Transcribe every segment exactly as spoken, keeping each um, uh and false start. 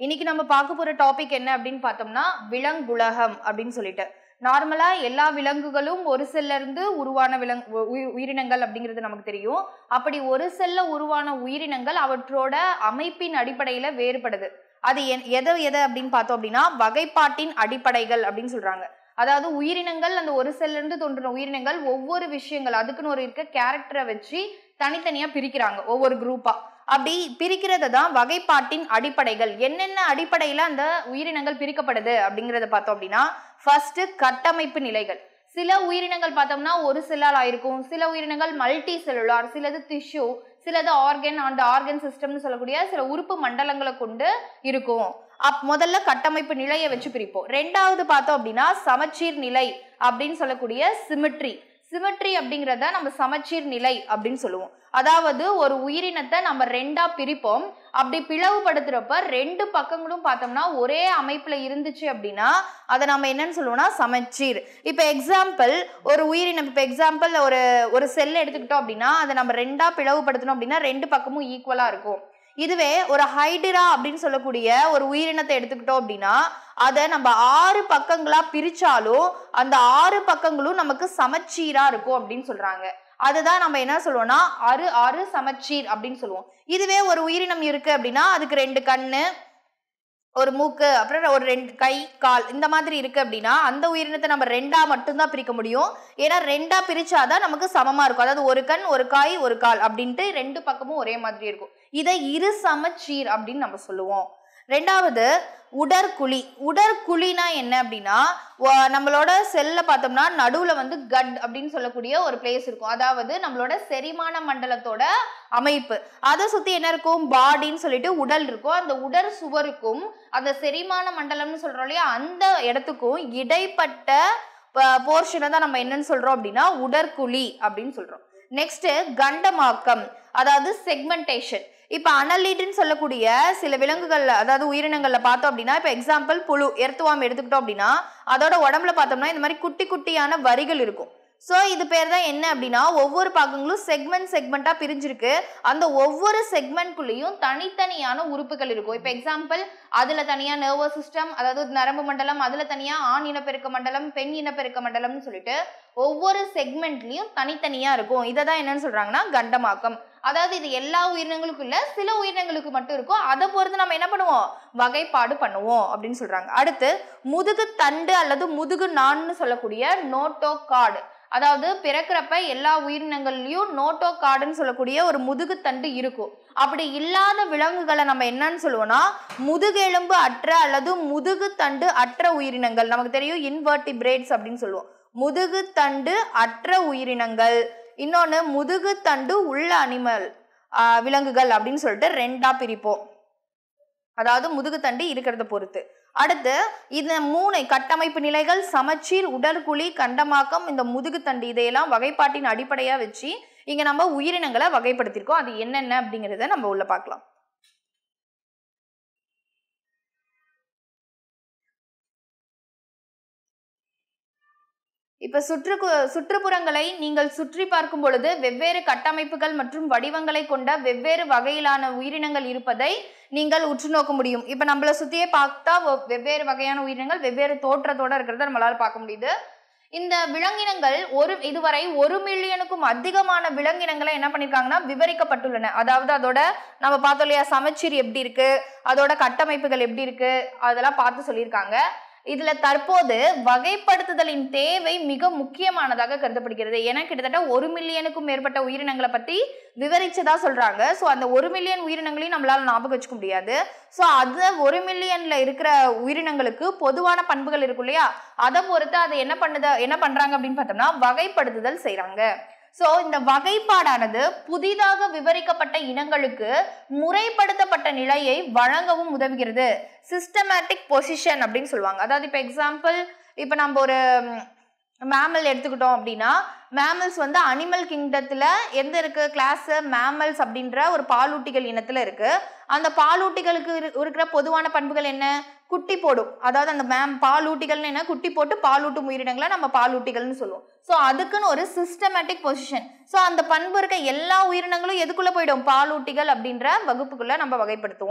இன்னைக்கு நம்ம பார்க்க போற டாபிக் என்ன அப்படின்னு பார்த்தோம்னா விலங்குலகம் அப்படின்னு சொல்லிட்டு நார்மலா எல்லா விலங்குகளும் ஒரு செல்ல இருந்து உருவான விலங்கு உயிரினங்கள் அப்படிங்கிறது நமக்கு தெரியும். அப்படி ஒரு செல்ல உருவான உயிரினங்கள் அவற்றோட அமைப்பின் அடிப்படையில வேறுபடுது. அது எதை எதை அப்படின்னு பார்த்தோம் அப்படின்னா வகைப்பாட்டின் அடிப்படைகள் அப்படின்னு சொல்றாங்க. அதாவது உயிரினங்கள் அந்த ஒரு செல்ல இருந்து தோன்றின உயிரினங்கள் ஒவ்வொரு விஷயங்கள் அதுக்குன்னு ஒரு இருக்க கேரக்டரை வச்சு தனித்தனியா பிரிக்கிறாங்க ஒவ்வொரு குரூப்பா. அப்படி பிரிக்கிறது தான் வகைப்பாட்டின் அடிப்படைகள். என்னென்ன அடிப்படையில அந்த உயிரினங்கள் பிரிக்கப்படுது அப்படிங்கறத பார்த்தோம் அப்படின்னா ஃபர்ஸ்ட் கட்டமைப்பு நிலைகள். சில உயிரினங்கள் பார்த்தோம்னா ஒரு செல்லால் ஆயிருக்கும், சில உயிரினங்கள் மல்டி செல்லுலார், சிலது டிஷ்யூ, சிலது ஆர்கன் அண்ட் ஆர்கன் சிஸ்டம்னு சொல்லக்கூடிய சில உறுப்பு மண்டலங்களை கொண்டு இருக்கும். அப் முதல்ல கட்டமைப்பு நிலையை வச்சு பிரிப்போம். ரெண்டாவது பார்த்தோம் அப்படின்னா சமச்சீர் நிலை அப்படின்னு சொல்லக்கூடிய சிமெட்ரி. சிமெட்ரி அப்படிங்கிறத நம்ம சமச்சீர் நிலை அப்படின்னு சொல்லுவோம். அதாவது ஒரு உயிரினத்தை நம்ம ரெண்டா பிரிப்போம். அப்படி பிளவுபடுத்துறப்ப ரெண்டு பக்கங்களும் பார்த்தோம்னா ஒரே அமைப்புல இருந்துச்சு அப்படின்னா அதை நம்ம என்னன்னு சொல்லுவோம்னா சமச்சீர். இப்ப எக்ஸாம்பிள் ஒரு உயிரினம், இப்ப எக்ஸாம்பிள் ஒரு ஒரு செல் எடுத்துக்கிட்டோம் அப்படின்னா அதை நம்ம ரெண்டா பிளவுபடுத்தணும் அப்படின்னா ரெண்டு பக்கமும் ஈக்குவலா இருக்கும். இதுவே ஒரு ஹைடிரா அப்படின்னு சொல்லக்கூடிய ஒரு உயிரினத்தை எடுத்துக்கிட்டோம் அப்படின்னா அதை நம்ம ஆறு பக்கங்களா பிரிச்சாலும் அந்த ஆறு பக்கங்களும் நமக்கு சமச்சீரா இருக்கும் அப்படின்னு சொல்றாங்க. அதுதான் நம்ம என்ன சொல்லுவோம்னா அரு அரு சமச்சீர் அப்படின்னு சொல்லுவோம். இதுவே ஒரு உயிரினம் இருக்கு அப்படின்னா அதுக்கு ரெண்டு கண்ணு, ஒரு மூக்கு, அப்புறம் ஒரு ரெண்டு கை, கால் இந்த மாதிரி இருக்கு அப்படின்னா அந்த உயிரினத்தை நம்ம ரெண்டா மட்டும்தான் பிரிக்க முடியும். ஏன்னா ரெண்டா பிரிச்சாதான் நமக்கு சமமா இருக்கும். அதாவது ஒரு கண், ஒரு காய், ஒரு கால் அப்படின்ட்டு ரெண்டு பக்கமும் ஒரே மாதிரி இருக்கும். இதை இரு சமச்சீர் அப்படின்னு நம்ம சொல்லுவோம். ரெண்டாவது உடற்குழி. உடற்குழினா என்ன அப்படின்னா நம்மளோட செல்ல பார்த்தோம்னா நடுவுல வந்து கட் அப்படின்னு சொல்லக்கூடிய ஒரு பிளேஸ் இருக்கும். அதாவது நம்மளோட செரிமான மண்டலத்தோட அமைப்பு. அதை சுத்தி என்ன இருக்கும், பாடின்னு சொல்லிட்டு உடல் இருக்கும். அந்த உடல் சுவருக்கும் அந்த செரிமான மண்டலம்னு சொல்றோம் இல்லையா அந்த இடத்துக்கும் இடைப்பட்ட போர்ஷனை தான் நம்ம என்னன்னு சொல்றோம் அப்படின்னா உடற்குழி அப்படின்னு சொல்றோம். நெக்ஸ்ட் கண்டமாக்கம், அதாவது செக்மெண்டேஷன். இப்ப அனலிட்னு சொல்லக்கூடிய சில விலங்குகள்ல அதாவது உயிரினங்கள்ல பார்த்தோம் அப்படின்னா இப்ப எக்ஸாம்பிள் புழு, எர்த்துவாம் எடுத்துக்கிட்டோம் அப்படின்னா அதோட உடம்புல பார்த்தோம்னா இந்த மாதிரி குட்டி குட்டியான வரிகள் இருக்கும். ஸோ இது பேர் தான் என்ன அப்படின்னா ஒவ்வொரு பாகங்களும் செக்மெண்ட் செக்மெண்டா பிரிஞ்சிருக்கு. அந்த ஒவ்வொரு செக்மெண்ட்குள்ளேயும் தனித்தனியான உறுப்புகள் இருக்கும். இப்போ எக்ஸாம்பிள் அதுல தனியா நர்வஸ் சிஸ்டம், அதாவது நரம்பு மண்டலம், அதுல தனியா ஆண் இனப்பெருக்க மண்டலம், பெண் இனப்பெருக்க மண்டலம்னு சொல்லிட்டு ஒவ்வொரு செக்மெண்ட்லயும் தனித்தனியா இருக்கும். இதை தான் என்னன்னு சொல்றாங்கன்னா கண்டமாக்கம். அதாவது இது எல்லா உயிரினங்களுக்கும் இல்ல, சில உயிரினங்களுக்கு மட்டும் இருக்கும். அதை பொறுத்து நம்ம என்ன பண்ணுவோம், வகைப்பாடு பண்ணுவோம் அப்படின்னு சொல்றாங்க. அடுத்து முதுகு தண்டு அல்லது முதுகு நான்னு சொல்லக்கூடிய நோட்டோகார்டு. அதாவது பிறக்கிறப்ப எல்லா உயிரினங்கள்லயும் நோட்டோகார்டுன்னு சொல்லக்கூடிய ஒரு முதுகு தண்டு இருக்கும். அப்படி இல்லாத விலங்குகளை நம்ம என்னன்னு சொல்லுவோம்னா முதுகெலும்பு அற்ற அல்லது முதுகு தண்டு அற்ற உயிரினங்கள். நமக்கு தெரியும் இன்வெர்டிபிரேட்ஸ் அப்படின்னு சொல்லுவோம். முதுகு தண்டு அற்ற உயிரினங்கள், இன்னொன்னு முதுகு தண்டு உள்ள அனிமல் ஆஹ் விலங்குகள் அப்படின்னு சொல்லிட்டு ரெண்டா பிரிப்போம். அதாவது முதுகு தண்டு இருக்கிறத பொறுத்து. அடுத்து இந்த மூணு கட்டமைப்பு நிலைகள், சமச்சீர், உடற்குழி, கண்டமாக்கம், இந்த முதுகு தண்டு இதையெல்லாம் வகைப்பாட்டின் அடிப்படையா வச்சு இங்க நம்ம உயிரினங்களை வகைப்படுத்திருக்கோம். அது என்னென்ன அப்படிங்கிறத நம்ம உள்ள பார்க்கலாம். இப்ப சுற்று சுற்றுப்புறங்களை நீங்கள் சுற்றி பார்க்கும் பொழுது வெவ்வேறு கட்டமைப்புகள் மற்றும் வடிவங்களை கொண்ட வெவ்வேறு வகையிலான உயிரினங்கள் இருப்பதை நீங்கள் உற்று நோக்க முடியும். இப்ப நம்மளை சுத்தியே பார்த்தா வெவ்வேறு வகையான உயிரினங்கள் வெவ்வேறு தோற்றத்தோட இருக்கிறத நம்மளால பார்க்க முடியுது. இந்த விலங்கினங்கள் ஒரு இதுவரை ஒரு மில்லியனுக்கும் அதிகமான விலங்கினங்களை என்ன பண்ணிருக்காங்கன்னா விவரிக்கப்பட்டுள்ளன. அதாவது அதோட நம்ம பார்த்தோம் இல்லையா சமச்சீர் எப்படி இருக்கு, அதோட கட்டமைப்புகள் எப்படி இருக்கு, அதெல்லாம் பார்த்து சொல்லியிருக்காங்க. இதுல தற்போது வகைப்படுத்துதலின் தேவை மிக முக்கியமானதாக கருதப்படுகிறது. ஏன்னா கிட்டத்தட்ட ஒரு மில்லியனுக்கும் மேற்பட்ட உயிரினங்களை பத்தி விவரிச்சதா சொல்றாங்க. ஸோ அந்த ஒரு மில்லியன் உயிரினங்களையும் நம்மளால ஞாபகம் வச்சுக்க முடியாது. ஸோ அது ஒரு மில்லியன்ல இருக்கிற உயிரினங்களுக்கு பொதுவான பண்புகள் இருக்கும் இல்லையா, அதை பொறுத்து அதை என்ன பண்ணுது என்ன பண்றாங்க அப்படின்னு பார்த்தோம்னா வகைப்படுத்துதல் செய்யறாங்க. சோ இந்த வகைப்பாடானது புதிதாக விவரிக்கப்பட்ட இனங்களுக்கு முறைப்படுத்தப்பட்ட நிலையை வழங்கவும் உதவுகிறது. சிஸ்டமேட்டிக் பொசிஷன் அப்படின்னு சொல்லுவாங்க. அதாவது இப்ப எக்ஸாம்பிள் இப்ப நம்ம ஒரு மேமல் எடுத்துக்கிட்டோம் அப்படின்னா மேமல்ஸ் வந்து அனிமல் கிங்டத்துல எந்த இருக்கு கிளாஸ் மேமல்ஸ் அப்படின்ற ஒரு பாலூட்டிகள் இனத்துல இருக்கு. அந்த பாலூட்டிகளுக்கு இருக்கிற பொதுவான பண்புகள் என்ன, குட்டி போடும். அதாவது அந்த மேம் பாலூட்டிகள்னு என்ன, குட்டி போட்டு பாலூட்டும் உயிரினங்களை நம்ம பாலூட்டிகள்னு சொல்லுவோம். ஸோ அதுக்குன்னு ஒரு சிஸ்டமேட்டிக் பொசிஷன். ஸோ அந்த பண்பு இருக்க எல்லா உயிரினங்களும் எதுக்குள்ள போயிடும், பாலூட்டிகள் அப்படின்ற வகுப்புக்குள்ள நம்ம வகைப்படுத்துவோம்.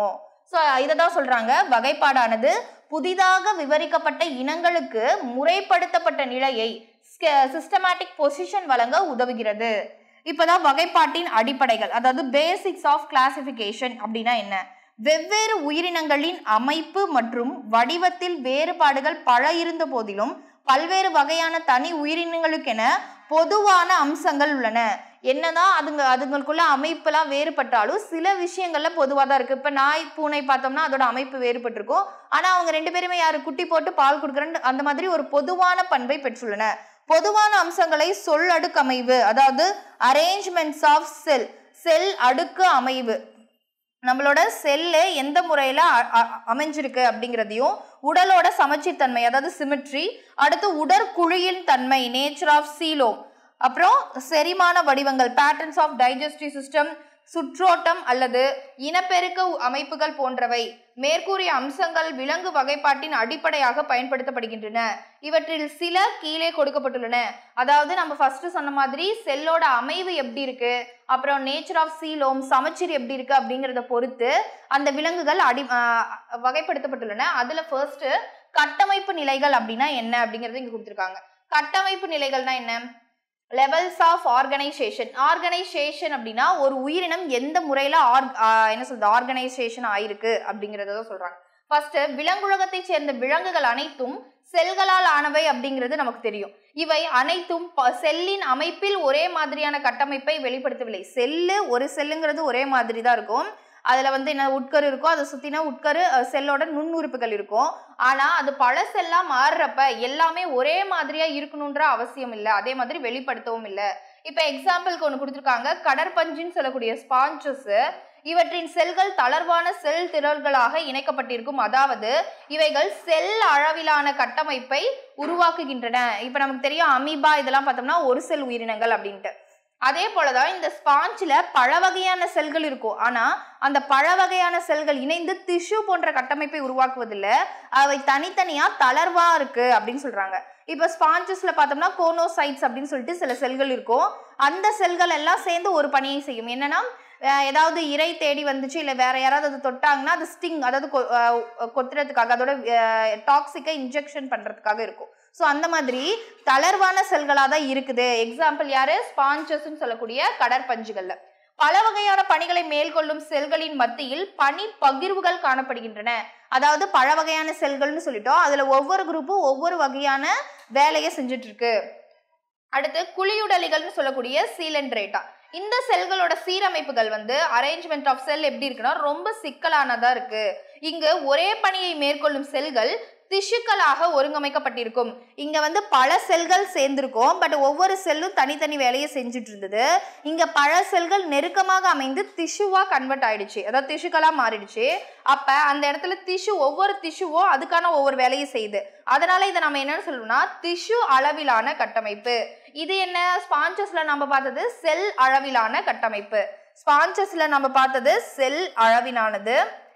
ஸோ இதை தான் சொல்றாங்க, வகைப்பாடானது புதிதாக விவரிக்கப்பட்ட இனங்களுக்கு முறைப்படுத்தப்பட்ட நிலையை சிஸ்டமேட்டிக் பொசிஷன் வழங்க உதவுகிறது. இப்பதான் வகைப்பாட்டின் அடிப்படைகள், அதாவது பேசிக்ஸ் ஆஃப் கிளாசிபிகேஷன் அப்படின்னா என்ன? வெவ்வேறு உயிரினங்களின் அமைப்பு மற்றும் வடிவத்தில் வேறுபாடுகள் பல இருந்த போதிலும் பல்வேறு வகையான தனி உயிரினங்களுக்கென பொதுவான அம்சங்கள் உள்ளன. என்னதான் அதுங்க அதுங்களுக்குள்ள அமைப்பெல்லாம் வேறுபட்டாலும் சில விஷயங்கள்ல பொதுவாக தான் இருக்கு. இப்ப நாய் பூனை பார்த்தோம்னா அதோட அமைப்பு வேறுபட்டிருக்கும், ஆனா அவங்க ரெண்டு பேருமே யாரு குட்டி போட்டு பால் கொடுக்குறன்னு அந்த மாதிரி ஒரு பொதுவான பண்பை பெற்றுள்ளன. பொதுவான அம்சங்களை சொல் அடுக்கு அமைவு, அதாவது அரேஞ்ச்மெண்ட்ஸ் ஆஃப் செல், செல் அடுக்கு அமைவு, நம்மளோட செல்லு எந்த முறையில அமைஞ்சிருக்கு அப்படிங்கிறதையும், உடலோட சமச்சீர் தன்மை அதாவது சிமெட்ரி, அடுத்து உடற்குழியின் தன்மை நேச்சர் ஆஃப் சீலோம், அப்புறம் செரிமான வடிவங்கள் பேட்டர்ன்ஸ் ஆஃப் டைஜஸ்டிவ் சிஸ்டம், சுற்றோட்டம் அல்லது இனப்பெருக்க அமைப்புகள் போன்றவை மேற்கூறிய அம்சங்கள் விலங்கு வகைப்பாட்டின் அடிப்படையாக பயன்படுத்தப்படுகின்றன. இவற்றில் சில கீழே கொடுக்கப்பட்டுள்ளன. அதாவது நம்ம ஃபர்ஸ்ட் சொன்ன மாதிரி செல்லோட அமைவு எப்படி இருக்கு, அப்புறம் நேச்சர் ஆஃப் சீலோம் சமச்சீர் எப்படி இருக்கு அப்படிங்கிறத பொறுத்து அந்த விலங்குகள் அடி வகைப்படுத்தப்பட்டுள்ளன. அதுல ஃபர்ஸ்ட் கட்டமைப்பு நிலைகள் அப்படின்னா என்ன அப்படிங்கறது இங்க கொடுத்திருக்காங்க. கட்டமைப்பு நிலைகள்னா என்ன? Levels of organisation. ஆர்கனைசேஷன் அப்படின்னா ஒரு உயிரினம் எந்த முறையில என்ன சொல்றது ஆர்கனைசேஷன் ஆயிருக்கு அப்படிங்கறத சொல்றாங்க. ஃபர்ஸ்ட் விலங்குலகத்தை சேர்ந்த விலங்குகள் அனைத்தும் செல்களால் ஆனவை அப்படிங்கிறது நமக்கு தெரியும். இவை அனைத்தும் செல்லின் அமைப்பில் ஒரே மாதிரியான கட்டமைப்பை வெளிப்படுத்தவில்லை. செல்லு ஒரு செல்லுங்கிறது ஒரே மாதிரி தான் இருக்கும். அதுல வந்து என்ன உட்கரு இருக்கும், அதை சுத்தினா உட்கரு செல்லோட நுண்ணுறுப்புகள் இருக்கும். ஆனா அது பல செல்லா மாறுறப்ப எல்லாமே ஒரே மாதிரியா இருக்கணும்ன்ற அவசியம் இல்லை, அதே மாதிரி வெளிப்படுத்தவும் இல்லை. இப்ப எக்ஸாம்பிளுக்கு ஒண்ணு கொடுத்துருக்காங்க, கடற்பஞ்சின்னு சொல்லக்கூடிய ஸ்பாஞ்சஸ். இவற்றின் செல்கள் தளர்வான செல் திரள்களாக இணைக்கப்பட்டிருக்கும், அதாவது இவைகள் செல் அளவிலான கட்டமைப்பை உருவாக்குகின்றன. இப்ப நமக்கு தெரியும் அமீபா இதெல்லாம் பார்த்தோம்னா ஒரு செல் உயிரினங்கள் அப்படின்ட்டு. அதே போலதான் இந்த ஸ்பாஞ்சில பல வகையான செல்கள் இருக்கும், ஆனா அந்த பல வகையான செல்கள் இணைந்து திஷ்யூ போன்ற கட்டமைப்பை உருவாக்குவதில்லை, அவை தனித்தனியா தளர்வா இருக்கு அப்படின்னு சொல்றாங்க. இப்ப ஸ்பாஞ்சஸ்ல பார்த்தோம்னா கோனோசைட்ஸ் அப்படின்னு சொல்லிட்டு சில செல்கள் இருக்கும். அந்த செல்கள் எல்லாம் சேர்ந்து ஒரு பணியை செய்யும். என்னன்னா ஏதாவது இறை தேடி வந்துச்சு இல்லை வேற யாராவது அது தொட்டாங்கன்னா அது ஸ்டிங், அதாவது கொத்துறதுக்காக அதோட டாக்ஸிக்கை இன்ஜெக்ஷன் பண்றதுக்காக இருக்கும். ஸோ அந்த மாதிரி தளர்வான செல்களாக தான் இருக்குது. எக்ஸாம்பிள் யாரு? ஸ்பாஞ்சஸ்ன்னு சொல்லக்கூடிய கடற்பஞ்சுகள்ல. பல வகையான பணிகளை மேற்கொள்ளும் செல்களின் மத்தியில் பணி பகிர்வுகள் காணப்படுகின்றன. அதாவது பல வகையான செல்கள்னு சொல்லிட்டோம், அதுல ஒவ்வொரு குரூப்பும் ஒவ்வொரு வகையான வேலையை செஞ்சுட்டு இருக்கு. அடுத்து குழியுடலிகள்னு சொல்லக்கூடிய சீலன்ட்ரேட்டா. இந்த செல்களோட சீரமைப்புகள் வந்து அரேஞ்ச்மெண்ட் ஆஃப் செல் எப்படி இருக்குன்னா ரொம்ப சிக்கலானதா இருக்கு. இங்கு ஒரே பணியை மேற்கொள்ளும் செல்கள் திசுக்களாக ஒருங்கமைக்கப்பட்டிருக்கும். இங்க வந்து பல செல்கள் சேர்ந்திருக்கும், பட் ஒவ்வொரு செல்லும் தனித்தனி வேலையை செஞ்சுட்டு இருந்தது. இங்க பல செல்கள் நெருக்கமாக அமைந்து திசுவா கன்வெர்ட் ஆயிடுச்சு, அதாவது திசுக்களா மாறிடுச்சு. அப்ப அந்த இடத்துல திசு ஒவ்வொரு திசுவும் அதுக்கான ஒவ்வொரு வேலையை செய்யுது. அதனால இதை நம்ம என்னன்னு சொல்லணும்னா திசு அளவிலான கட்டமைப்பு. இது என்ன? ஸ்பாஞ்சஸ்ல நம்ம பார்த்தது செல் அளவிலான கட்டமைப்பு. ஸ்பாஞ்சஸ்ல நம்ம பார்த்தது செல் அளவிலானது,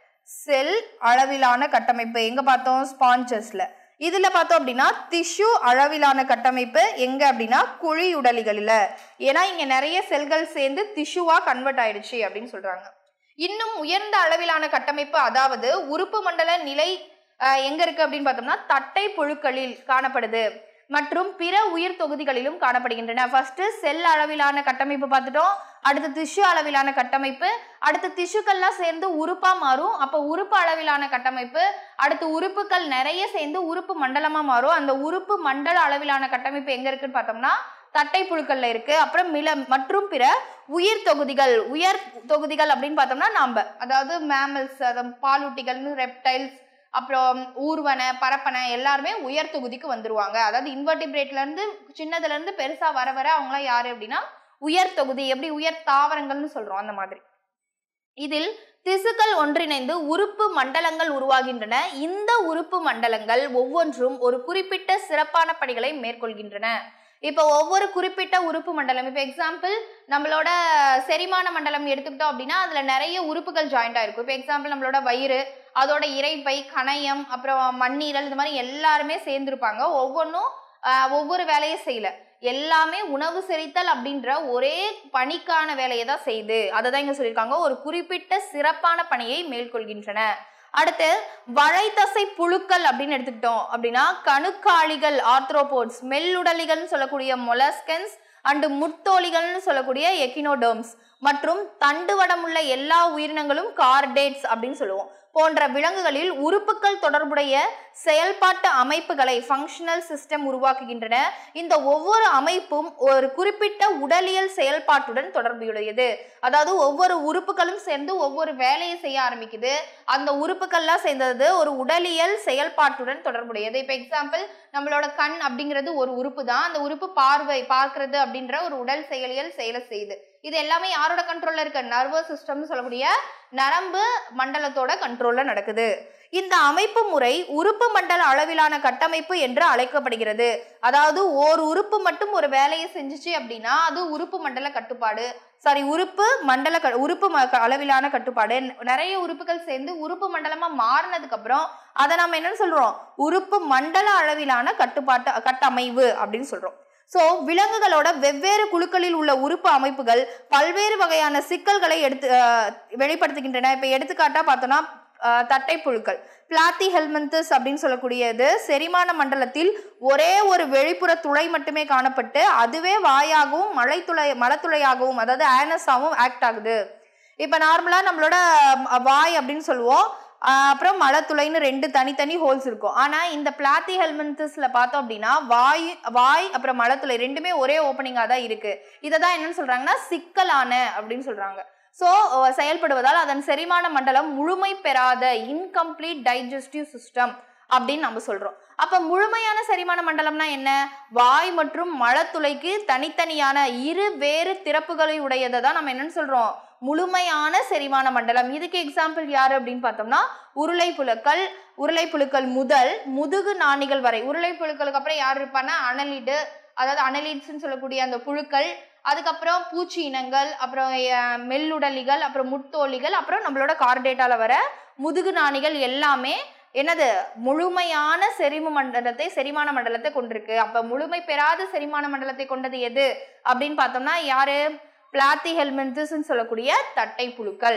செல் அளவிலான கட்டமைப்பு எங்க பார்த்தோம்? ஸ்பாஞ்சஸ்ல. இதுல பார்த்தோம் அப்படின்னா திஷ்யூ அளவிலான கட்டமைப்பு எங்க அப்படின்னா குழியுடலிகள்ல. ஏன்னா இங்க நிறைய செல்கள் சேர்ந்து திஷ்யூவா கன்வெர்ட் ஆயிடுச்சு அப்படின்னு சொல்றாங்க. இன்னும் உயர்ந்த அளவிலான கட்டமைப்பு, அதாவது உறுப்பு மண்டல நிலை எங்க இருக்கு அப்படின்னு பார்த்தோம்னா தட்டை புழுக்களில் காணப்படுது மற்றும் பிற உயிர் தொகுதிகளிலும் காணப்படுகின்றன. ஃபர்ஸ்ட் செல் அளவிலான கட்டமைப்பு பார்த்துட்டோம், அடுத்து திசு அளவிலான கட்டமைப்பு, அடுத்து திசுக்கள்லாம் சேர்ந்து உறுப்பா மாறும், அப்ப உறுப்பு அளவிலான கட்டமைப்பு, அடுத்து உறுப்புகள் நிறைய சேர்ந்து உறுப்பு மண்டலமா மாறும். அந்த உறுப்பு மண்டல அளவிலான கட்டமைப்பு எங்க இருக்குன்னு பார்த்தோம்னா தட்டை புழுக்கள்ல இருக்கு. அப்புறம் மில மற்றும் பிற உயிர் தொகுதிகள். உயர் தொகுதிகள் அப்படின்னு பார்த்தோம்னா நாம அதாவது மேமல்ஸ், அதாவது பாலூட்டிகள்னு, ரெப்டைல்ஸ், அப்புறம் ஊர்வன, பரப்பன எல்லாருமே உயர் தொகுதிக்கு வந்துருவாங்க. அதாவது இன்வெர்டிபிரேட்ல இருந்து சின்னதுல இருந்து பெருசா வர வர அவங்களாம் யாரு அப்படின்னா உயர் தொகுதி. எப்படி உயர் தாவரங்கள்னு சொல்றோம் அந்த மாதிரி. இதில் திசுக்கள் ஒன்றிணைந்து உறுப்பு மண்டலங்கள் உருவாகின்றன. இந்த உறுப்பு மண்டலங்கள் ஒவ்வொன்றும் ஒரு குறிப்பிட்ட சிறப்பான பணிகளை மேற்கொள்கின்றன. இப்போ ஒவ்வொரு குறிப்பிட்ட உறுப்பு மண்டலம், இப்போ எக்ஸாம்பிள் நம்மளோட செரிமான மண்டலம் எடுத்துக்கிட்டோம் அப்படின்னா அதுல நிறைய உறுப்புகள் ஜாயிண்ட் ஆயிருக்கும். இப்போ எக்ஸாம்பிள் நம்மளோட வயிறு, அதோட இறைப்பை, கணையம், அப்புறம் மண்ணீரல், இந்த மாதிரி எல்லாருமே சேர்ந்திருப்பாங்க. ஒவ்வொன்றும் ஒவ்வொரு வேலையை செய்யல, எல்லாமே உணவு செரித்தல் அப்படின்ற ஒரே பணிக்கான வேலையை தான் செய்யுது. அதை தான் இங்க சொல்லியிருக்காங்க, ஒரு குறிப்பிட்ட சிறப்பான பணியை மேற்கொள்கின்றன. அடுத்து வளைத்தசை புழுக்கள் அப்படின்னு எடுத்துக்கிட்டோம் அப்படின்னா கணுக்காளிகள் ஆர்த்ரோபோட்ஸ், மெல்லுடலிகள்னு சொல்லக்கூடிய மொலஸ்கன்ஸ் அண்டு முத்தோலிகள்னு சொல்லக்கூடிய எக்கினோடர்ம்ஸ் மற்றும் தண்டுவடமுள்ள எல்லா உயிரினங்களும் கார்டேட்ஸ் அப்படின்னு சொல்லுவோம் போன்ற விலங்குகளில் உறுப்புகள் தொடர்புடைய செயல்பாட்டு அமைப்புகளை ஃபங்க்ஷனல் சிஸ்டம் உருவாக்குகின்றன. இந்த ஒவ்வொரு அமைப்பும் ஒரு குறிப்பிட்ட உடலியல் செயல்பாட்டுடன் தொடர்புடையது. அதாவது ஒவ்வொரு உறுப்புகளும் சேர்ந்து ஒவ்வொரு வேலையை செய்ய ஆரம்பிக்குது. அந்த உறுப்புகள்லாம் சேர்ந்தது ஒரு உடலியல் செயல்பாட்டுடன் தொடர்புடையது. இப்போ எக்ஸாம்பிள், நம்மளோட கண் அப்படிங்கிறது ஒரு உறுப்பு தான். அந்த உறுப்பு பார்வை, பார்க்கிறது அப்படின்ற ஒரு உடல் செயலியல் செயலை செய்யுது. இது எல்லாமே யாரோட கண்ட்ரோல்ல இருக்கு? நர்வஸ் சிஸ்டம்னு சொல்லக்கூடிய நரம்பு மண்டலத்தோட கண்ட்ரோல்ல நடக்குது. இந்த அமைப்பு முறை உறுப்பு மண்டல அளவிலான கட்டமைப்பு என்று அழைக்கப்படுகிறது. அதாவது ஒரு உறுப்பு மட்டும் ஒரு வேலையை செஞ்சுச்சு அப்படின்னா அது உறுப்பு மண்டல கட்டுப்பாடு, சாரி உறுப்பு மண்டல உறுப்பு அளவிலான கட்டுப்பாடு. நிறைய உறுப்புகள் சேர்ந்து உறுப்பு மண்டலமா மாறினதுக்கு அப்புறம் அதை நம்ம என்னன்னு சொல்றோம்? உறுப்பு மண்டல அளவிலான கட்டுப்பாட்டு கட்டமைவு அப்படின்னு சொல்றோம். சோ விலங்குகளோட வெவ்வேறு குழுக்களில் உள்ள உறுப்பு அமைப்புகள் பல்வேறு வகையான சிக்கல்களை எடுத்து வெளிப்படுத்துகின்றன. இப்ப எடுத்துக்காட்டா பார்த்தோம்னா தட்டை புழுக்கள், பிளாத்தி ஹெல்மந்தஸ் அப்படின்னு சொல்லக்கூடியது செரிமான மண்டலத்தில் ஒரே ஒரு வெளிப்புற துளை மட்டுமே காணப்பட்டு அதுவே வாயாகவும் மலைத்துளை மலத்துளையாகவும் அதாவது ஆனஸாகவும் ஆக்ட் ஆகுது. இப்ப நார்மலா நம்மளோட வாய் அப்படின்னு சொல்லுவோம், அப்புறம் மலத்துளைன்னு ரெண்டு தனித்தனி ஹோல்ஸ் இருக்கும். ஆனா இந்த பிளாத்தி ஹெல்மந்தஸ்ல பார்த்தோம் அப்படின்னா வாய் வாய் அப்புறம் மலத்துளை ரெண்டுமே ஒரே ஓப்பனிங்கா தான் இருக்கு. இதை தான் என்னன்னு சொல்றாங்கன்னா சிக்கலான அப்படின்னு சொல்றாங்க. ஸோ செயல்படுவதால் அதன் செரிமான மண்டலம் முழுமை பெறாத இன்கம்ப்ளீட் டைஜஸ்டிவ் சிஸ்டம் அப்படின்னு நம்ம சொல்றோம். அப்ப முழுமையான செரிமான மண்டலம்னா என்ன? வாய் மற்றும் மலத்துளைக்கு தனித்தனியான இரு வேறு திறப்புகளை உடையதை தான் நம்ம என்னன்னு சொல்றோம்? முழுமையான செரிமான மண்டலம். இதுக்கு எக்ஸாம்பிள் யாரு அப்படின்னு பார்த்தோம்னா உருளை புழுக்கள். உருளை புழுக்கள் முதல் முதுகு நாணிகள் வரை. உருளை புழுக்களுக்கு அப்புறம் யார் இருப்பான்னா அனலிடு, அதாவது அனலிட்ஸ்ன்னு சொல்லக்கூடிய அந்த புழுக்கள், அதுக்கப்புறம் பூச்சி இனங்கள், அப்புறம் மெல்லுடலிகள், அப்புறம் முத்தோலிகள், அப்புறம் நம்மளோட கார்டேட்டால வர முதுகு நாணிகள் எல்லாமே என்னது? முழுமையான செரிம மண்டலத்தை செரிமான மண்டலத்தை கொண்டிருக்கு. அப்ப முழுமை பெறாத செரிமான மண்டலத்தை கொண்டது எது அப்படின்னு பார்த்தோம்னா யாரு? பிளாத்தி ஹெல்மந்தஸ் சொல்லக்கூடிய தட்டை புழுக்கள்.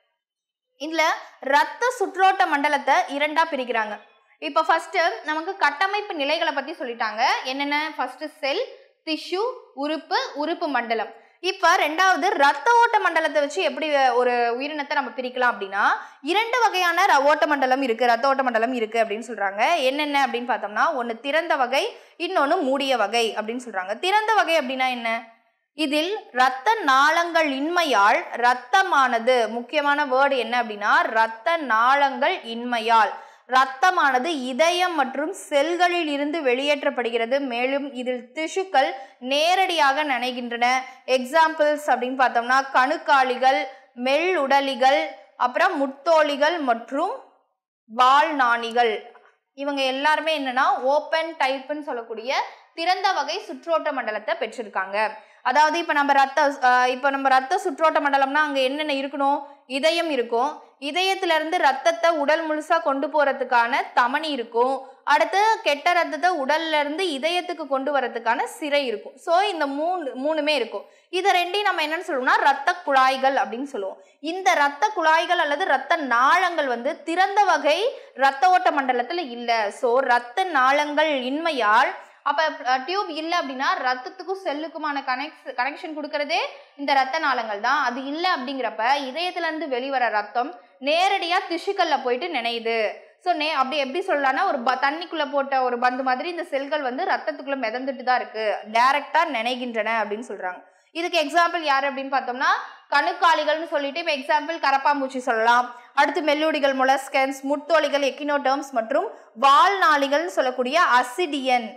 இதுல ரத்த சுற்றோட்ட மண்டலத்தை இரண்டா பிரிக்கிறாங்க. இப்ப ஃபர்ஸ்ட் நமக்கு கட்டமைப்பு நிலைகளை பத்தி சொல்லிட்டாங்க. என்னென்ன? ஃபர்ஸ்ட் செல், டிஷ்யூ, உறுப்பு, உறுப்பு மண்டலம். இப்ப ரெண்டாவது ரத்த ஓட்ட மண்டலத்தை வச்சு எப்படி ஒரு உயிரினத்தை நம்ம பிரிக்கலாம் அப்படின்னா இரண்டு வகையான ஓட்ட மண்டலம் இருக்கு, ரத்த ஓட்ட மண்டலம் இருக்கு அப்படின்னு சொல்றாங்க. என்னென்ன அப்படின்னு பார்த்தோம்னா ஒன்னு திறந்த வகை, இன்னொன்னு மூடிய வகை அப்படின்னு சொல்றாங்க. திறந்த வகை அப்படின்னா என்ன? இதில் இரத்த நாளங்கள் இன்மையால் இரத்தமானது, முக்கியமான வேர்டு என்ன அப்படின்னா இரத்த நாளங்கள் இன்மையால் இரத்தமானது இதயம் மற்றும் செல்களில் இருந்து வெளியேற்றப்படுகிறது. மேலும் இதில் திசுக்கள் நேரடியாக நனைகின்றன. எக்ஸாம்பிள்ஸ் அப்படின்னு பார்த்தோம்னா கணுக்காளிகள், மெல் உடலிகள், அப்புறம் முத்தோலிகள் மற்றும் வாழ்நாணிகள். இவங்க எல்லாருமே என்னன்னா ஓப்பன் டைப்னு சொல்லக்கூடிய திறந்த வகை சுற்றோட்ட மண்டலத்தை பெற்றிருக்காங்க. அதாவது இப்ப நம்ம ரத்த இப்ப நம்ம ரத்த சுற்றோட்ட மண்டலம்னா அங்க என்னென்ன இருக்கணும்? இதயம் இருக்கும். இதயத்துல இருந்து ரத்தத்தை உடல் முழுசா கொண்டு போறதுக்கான தமனி இருக்கும். அடுத்து கெட்ட ரத்தத்தை உடல்ல இருந்து இதயத்துக்கு கொண்டு வரதுக்கான சிரை இருக்கும். சோ இந்த மூணு மூணுமே இருக்கும். இதை ரெண்டையும் நம்ம என்னன்னு சொல்லுவோம்னா ரத்த குழாய்கள் அப்படின்னு சொல்லுவோம். இந்த ரத்த குழாய்கள் அல்லது ரத்த நாளங்கள் வந்து திறந்த வகை ரத்த ஓட்ட மண்டலத்துல இல்ல. சோ ரத்த நாளங்கள் இன்மையால், அப்ப டியூப் இல்ல அப்படின்னா ரத்தத்துக்கும் செல்லுக்குமான கனெக்ட் கனெக்ஷன் கொடுக்கறதே இந்த ரத்த நாளங்கள் தான். அது இல்லை அப்படிங்கிறப்ப இதயத்துல இருந்து வெளிவர ரத்தம் நேரடியா திசுக்கள்ல போயிட்டு நினையுது. ஸோ நே அப்படி எப்படி சொல்லலாம்னா ஒரு ப தண்ணிக்குள்ள போட்ட ஒரு பந்து மாதிரி இந்த செல்கள் வந்து ரத்தத்துக்குள்ள மிதந்துட்டு தான் இருக்கு, டைரக்டா நினைகின்றன அப்படின்னு சொல்றாங்க. இதுக்கு எக்ஸாம்பிள் யாரு அப்படின்னு பார்த்தோம்னா கணுக்காளிகள்னு சொல்லிட்டு இப்ப எக்ஸாம்பிள் கரப்பாம்பூச்சி சொல்லலாம். அடுத்து மெல்லுடிகள், மொலஸ்கன்ஸ், முத்தோலிகள், எக்கினோடர்ம்ஸ் மற்றும் வாழ்நாளிகள்னு சொல்லக்கூடிய அசிடியன்.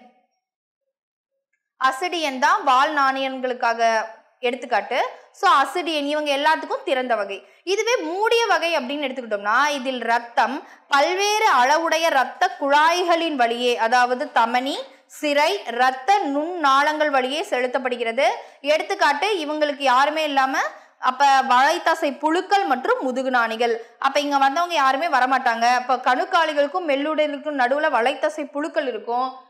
அசிடியன் தான் வாழ்நாணியன்களுக்காக எடுத்துக்காட்டு. ஸோ அசிடியன் இவங்க எல்லாத்துக்கும் திறந்த வகை. இதுவே மூடிய வகை அப்படின்னு எடுத்துக்கிட்டோம்னா இதில் ரத்தம் பல்வேறு அளவுடைய இரத்த குழாய்களின் வழியே, அதாவது தமனி, சிரை, இரத்த நுண் நாளங்கள் வழியே செலுத்தப்படுகிறது. எடுத்துக்காட்டு இவங்களுக்கு யாருமே இல்லாம அப்ப வளைத்தசை புழுக்கள் மற்றும் முதுகு நாணிகள். அப்ப இங்க வந்தவங்க யாருமே வரமாட்டாங்க. அப்ப கணுக்காளிகளுக்கும் மெல்லுடலுக்கும் நடுவுல வளைத்தசை புழுக்கள் இருக்கும்.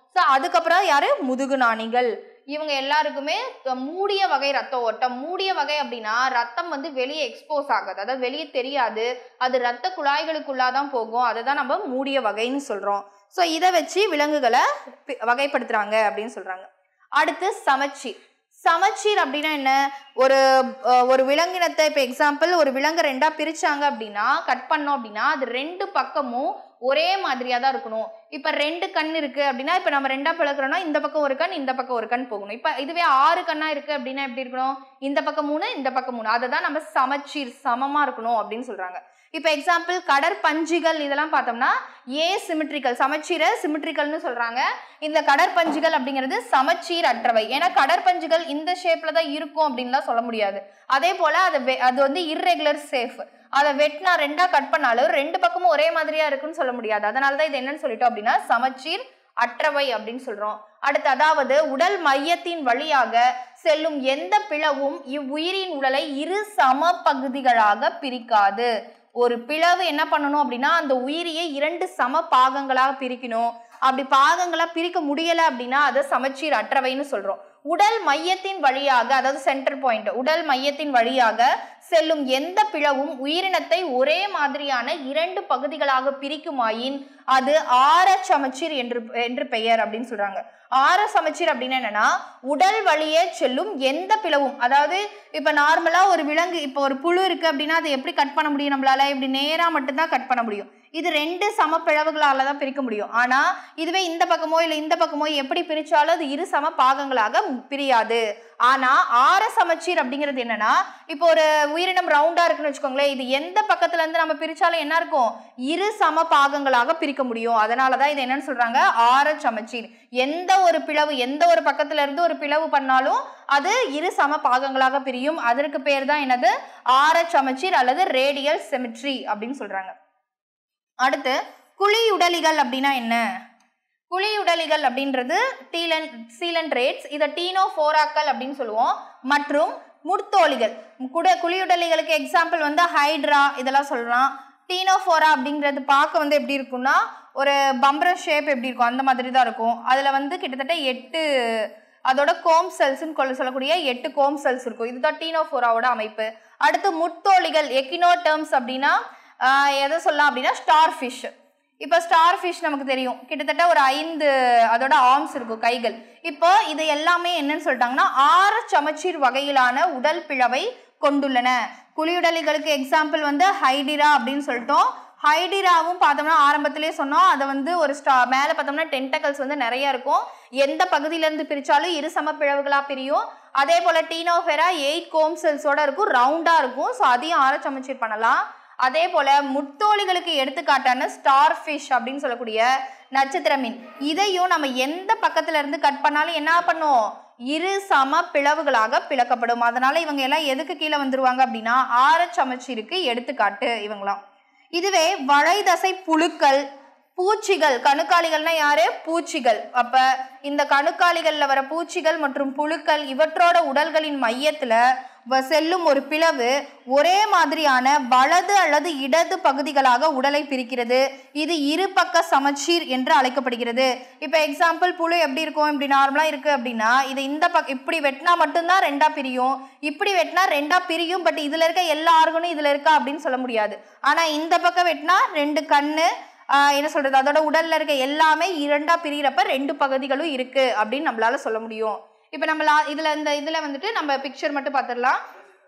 ஸோ அதுக்கப்புறம் யாரு முதுகு நாணிகள். இவங்க எல்லாருக்குமே மூடிய வகை ரத்த ஓட்டம். மூடிய வகை அப்படின்னா ரத்தம் வந்து வெளியே எக்ஸ்போஸ் ஆகாது, அதாவது வெளியே தெரியாது, அது ரத்த குழாய்களுக்குள்ளாதான் போகும், அதை தான் நம்ம மூடிய வகைன்னு சொல்றோம். ஸோ இதை வச்சு விலங்குகளை வகைப்படுத்துறாங்க அப்படின்னு சொல்றாங்க. அடுத்து சமச்சீர். சமச்சீர் அப்படின்னா என்ன? ஒரு ஒரு விலங்கினத்தை இப்போ எக்ஸாம்பிள் ஒரு விலங்கு ரெண்டா பிரிச்சாங்க அப்படின்னா, கட் பண்ணோம் அப்படின்னா அது ரெண்டு பக்கமும் ஒரே மாதிரியா தான் இருக்கணும். இப்ப ரெண்டு கண் இருக்கு அப்படின்னா, இப்ப நம்ம ரெண்டா பிளக்குறோம்னா இந்த பக்கம் ஒரு கண் இந்த பக்கம் ஒரு கண் போகணும். இப்ப இதுவே ஆறு கண்ணா இருக்கு அப்படின்னா எப்படி இருக்கணும்? இந்த பக்கம் மூணு இந்த பக்கம் மூணு. அதை தான் நம்ம சமச்சீர், சமமா இருக்கணும் அப்படின்னு சொல்றாங்க. இப்ப எக்ஸாம்பிள் கடற்பஞ்சிகள் இதெல்லாம் பார்த்தோம்னா ஏ சிமெட்ரிக்கல், சமச்சீரை சிமெட்ரிக்கல்னு சொல்றாங்க. இந்த கடற்பஞ்சிகள் அப்படிங்கிறது சமச்சீர் அற்றவை. ஏன்னா கடற்பஞ்சிகள் இந்த ஷேப்ல தான் இருக்கும் அப்படின்லாம் சொல்ல முடியாது. அதே போல அது அது வந்து இர்ரெகுலர் ஷேப். அதை வெட்டினா ரெண்டா கட் பண்ணாலும் ரெண்டு பக்கமும் ஒரே மாதிரியா இருக்குன்னு சொல்ல முடியாது. அதனாலதான் இது என்னன்னு சொல்லிட்டோம் அப்படின்னா சமச்சீர் அற்றவை அப்படின்னு சொல்றோம். அடுத்து அதாவது உடல் மையத்தின் வழியாக செல்லும் எந்த பிளவும் இவ்வுயிரின் உடலை இரு சம பகுதிகளாக பிரிக்காது. ஒரு பிளவு என்ன பண்ணணும் அப்படின்னா அந்த உயிரியை இரண்டு சம பாகங்களாக பிரிக்கணும். அப்படி பாகங்களா பிரிக்க முடியல அப்படின்னா அதை சமச்சீர் அற்றவைன்னு சொல்றோம். உடல் மையத்தின் வழியாக, அதாவது சென்டர் பாயிண்ட், உடல் மையத்தின் வழியாக செல்லும் எந்த பிளவும் உயிரினத்தை ஒரே மாதிரியான இரண்டு பகுதிகளாக பிரிக்குமாயின் அது ஆர சமச்சீர் என்று என்று பெயர் அப்படின்னு சொல்றாங்க. ஆர சமச்சீர் அப்படின்னா என்னன்னா உடல் வழியே செல்லும் எந்த பிளவும், அதாவது இப்ப நார்மலா ஒரு விலங்கு, இப்ப ஒரு புழு இருக்கு அப்படின்னா அதை எப்படி கட் பண்ண முடியும்? நம்மளால இப்படி நேரா மட்டும்தான் கட் பண்ண முடியும். இது ரெண்டு சம பிளவுகளால தான் பிரிக்க முடியும். ஆனா இதுவே இந்த பக்கமோ இல்ல இந்த பக்கமோ எப்படி பிரிச்சாலும் அது இரு சம பாகங்களாக பிரியாது. ஆனா ஆர சமச்சீர் அப்படிங்கிறது என்னன்னா, இப்போ ஒரு உயிரினம் ரவுண்டா இருக்குன்னு வச்சுக்கோங்களேன், இது எந்த பக்கத்துல இருந்து நம்ம பிரிச்சாலும் என்ன இருக்கும்? இரு சம பாகங்களாக பிரிக்க முடியும். அதனாலதான் இது என்னன்னு சொல்றாங்க ஆர சமச்சீர். எந்த ஒரு பிளவு, எந்த ஒரு பக்கத்துல இருந்து ஒரு பிளவு பண்ணாலும் அது இரு சம பாகங்களாக பிரியும். அதற்கு பேர் தான் என்னது? ஆர சமச்சீர் அல்லது ரேடியல் சிமெட்ரி அப்படின்னு சொல்றாங்க. அடுத்து குழியுடலிகள் அப்படின்னா என்ன? குழியுடலிகள் அப்படின்றது டீலன் சீலன்ட்ரேட்ஸ், இதை டீனோஃபோராக்கள் அப்படின்னு சொல்லுவோம். மற்றும் முட்தோலிகள். குட குழியுடலிகளுக்கு எக்ஸாம்பிள் வந்து ஹைட்ரா இதெல்லாம் சொல்லலாம். டீனோஃபோரா அப்படிங்கிறது பார்க்க வந்து எப்படி இருக்கும்னா ஒரு பம்பரம் ஷேப் எப்படி இருக்கும் அந்த மாதிரி தான் இருக்கும். அதுல வந்து கிட்டத்தட்ட எட்டு அதோட கோம் செல்ஸ்ன்னு சொல்லக்கூடிய எட்டு கோம் செல்ஸ் இருக்கும். இதுதான் டீனோஃபோராவோட அமைப்பு. அடுத்து முட்தோலிகள் எக்கினோடெர்ம்ஸ் அப்படின்னா எதை சொல்லலாம் அப்படின்னா ஸ்டார் ஃபிஷ். இப்போ ஸ்டார் ஃபிஷ் நமக்கு தெரியும், கிட்டத்தட்ட ஒரு ஐந்து அதோட ஆர்ம்ஸ் இருக்கும், கைகள். இப்போ இது எல்லாமே என்னன்னு சொல்லிட்டாங்கன்னா ஆர சமச்சீர் வகையிலான உடல் பிளவை கொண்டுள்ளன. குழியுடலிகளுக்கு எக்ஸாம்பிள் வந்து ஹைடிரா அப்படின்னு சொல்லிட்டோம். ஹைடிராவும் பார்த்தோம்னா ஆரம்பத்திலே சொன்னோம், அதை வந்து ஒரு ஸ்டா மேலே பார்த்தோம்னா டென்டக்கல்ஸ் வந்து நிறைய இருக்கும். எந்த பகுதியிலேருந்து பிரித்தாலும் இரு சம பிளவுகளாக பிரியும். அதே போல் டீனோஃபெரா எயிட் கோம் செல்ஸோட இருக்கும், ரவுண்டாக இருக்கும். ஸோ அதையும் ஆர சமச்சீர் பண்ணலாம். அதே போல முட்தோலிகளுக்கு எடுத்துக்காட்டான ஸ்டார் ஃபிஷ் அப்படின்னு சொல்லக்கூடிய நட்சத்திர மீன், இதையும் நம்ம எந்த பக்கத்துல இருந்து கட் பண்ணாலும் என்ன பண்ணும்? இரு சம பிளவுகளாக பிளக்கப்படும். அதனால இவங்க எல்லாம் எதுக்கு கீழே வந்துருவாங்க அப்படின்னா ஆர சமச்சீருக்கு எடுத்துக்காட்டு இவங்களாம். இதுவே வளைதசை புழுக்கள், பூச்சிகள், கணுக்காலிகள்னா யாரு? பூச்சிகள். அப்ப இந்த கணுக்காலிகள்ல வர பூச்சிகள் மற்றும் புழுக்கள் இவற்றோட உடல்களின் மையத்துல செல்லும் ஒரு பிளவு ஒரே மாதிரியான வலது அல்லது இடது பகுதிகளாக உடலை பிரிக்கிறது. இது இரு பக்க சமச்சீர் என்று அழைக்கப்படுகிறது. இப்ப எக்ஸாம்பிள் புழு எப்படி இருக்கும்? இப்படி நார்மலா இருக்கு அப்படின்னா இது இந்த பக்கம் இப்படி வெட்டினா மட்டும்தான் ரெண்டா பிரியும், இப்படி வெட்டினா ரெண்டா பிரியும். பட் இதுல இருக்க எல்லா ஆர்கனும் இதுல இருக்கா அப்படின்னு சொல்ல முடியாது. ஆனா இந்த பக்கம் வெட்டினா ரெண்டு கண்ணு, ஆஹ் என்ன சொல்றது, அதோட உடல்ல இருக்க எல்லாமே இரண்டா பிரிகிறப்ப ரெண்டு பகுதிகளும் இருக்கு அப்படின்னு நம்மளால சொல்ல முடியும். இப்ப நம்ம இதுல இந்த இதுல வந்துட்டு நம்ம பிக்சர் மட்டும் பார்த்துடலாம்.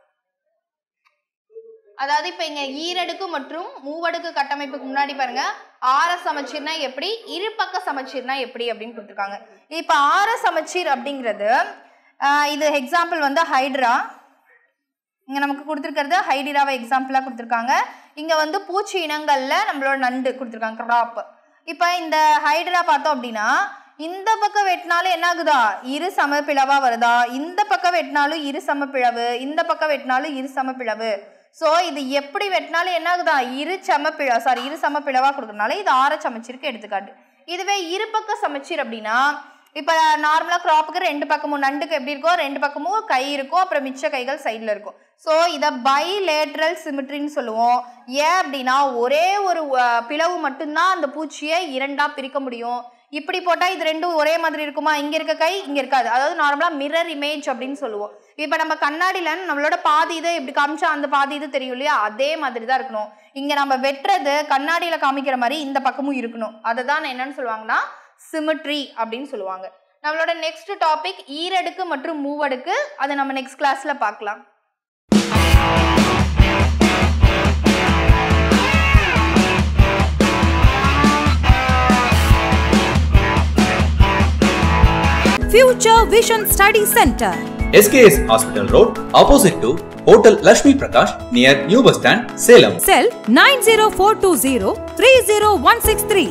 அதாவது இப்ப இங்க ஈரடுக்கு மற்றும் மூவடுக்கு கட்டமைப்புக்கு முன்னாடி பாருங்க ஆர சமச்சீர்னா எப்படி, இரு பக்க சமச்சீர்னா எப்படி அப்படின்னு கொடுத்துருக்காங்க. இப்ப ஆர சமச்சீர் அப்படிங்கிறது இது எக்ஸாம்பிள் வந்து ஹைட்ரா. இங்க நமக்கு கொடுத்துருக்கிறது ஹைடிராவை எக்ஸாம்பிளா கொடுத்துருக்காங்க. இங்க வந்து பூச்சி இனங்கள்ல நம்மளோட நண்டு கொடுத்துருக்காங்க, கிராப். இப்ப இந்த ஹைட்ரா பார்த்தோம் அப்படின்னா இந்த பக்கம் வெட்டினாலும் என்ன ஆகுதா? இரு சம பிளவா வருதா? இந்த பக்கம் வெட்டினாலும் இரு சம பிளவு, இந்த பக்கம் வெட்டினாலும் இரு சம பிளவு. ஸோ இது எப்படி வெட்டினாலும் என்ன ஆகுதா? இரு சம பிள சாரி இரு சம பிளவா கொடுக்கறதுனால இது ஆர சமச்சீருக்கு எடுத்துக்காட்டு. இதுவே இரு பக்க சமச்சீர் அப்படின்னா இப்ப நார்மலா கிராப்புக்கு ரெண்டு பக்கமும், நண்டுக்கு எப்படி இருக்கும்? ரெண்டு பக்கமும் கை இருக்கும், அப்புறம் மிச்ச கைகள் சைட்ல இருக்கும். ஸோ இதை பைலேட்ரல் சிமெட்ரின்னு சொல்லுவோம். ஏன் அப்படின்னா ஒரே ஒரு பிளவு மட்டும்தான் அந்த பூச்சியை இரண்டா பிரிக்க முடியும். இப்படி போட்டா இது ரெண்டும் ஒரே மாதிரி இருக்குமா? இங்க இருக்க கை இங்க இருக்காது. அதாவது நார்மலா மிரர் இமேஜ் அப்படின்னு சொல்லுவோம். இப்ப நம்ம கண்ணாடியில நம்மளோட பாதி இதை இப்படி காமிச்சா அந்த பாதி இது தெரியும் இல்லையா? அதே மாதிரி தான் இருக்கணும். இங்க நம்ம வெட்டுறது கண்ணாடியில காமிக்கிற மாதிரி இந்த பக்கமும் இருக்கணும். அதை தான் என்னன்னு சொல்லுவாங்கன்னா சிமெட்ரி அப்படின்னு சொல்லுவாங்க. நம்மளோட நெக்ஸ்ட் டாபிக் ஈரடுக்கு மற்றும் மூவடுக்கு. அதை நம்ம நெக்ஸ்ட் கிளாஸ்ல பார்க்கலாம். Future Vision Study Center, S K S Hospital Road, opposite to Hotel Lakshmi Prakash, near New Bus Stand, Salem. Cell nine zero four two zero three zero one six three.